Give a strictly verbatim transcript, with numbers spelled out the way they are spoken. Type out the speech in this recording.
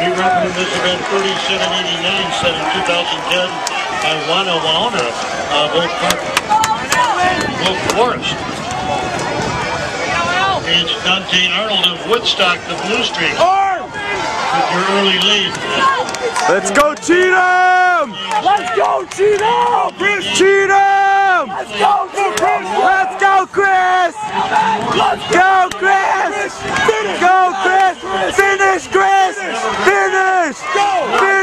We represented this event thirty-seven eighty-nine, set in two thousand ten by Wana Wauna of Oak Park, Oak Forest. It's Dante Arnold of Woodstock, the Blue Streak, with your early lead. Let's go Cheatham! Let's go Cheatham! Cheatham! Let's go Chris! Let's go Chris! Go Chris! Finish! Go Chris! Finish Chris! Finish! Go!